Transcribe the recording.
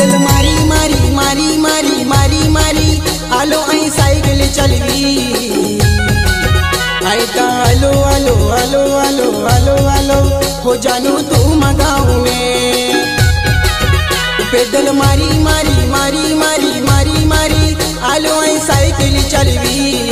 pedal मारी मारी मारी मारी मारी मारी आलो आई साइकिल चलवी आईता आलो आलो आलो आलो आलो आलो हो जानू तू मगाऊ में पेडल मारी मारी मारी मारी मारी मारी आलो आई साइकिल चलवी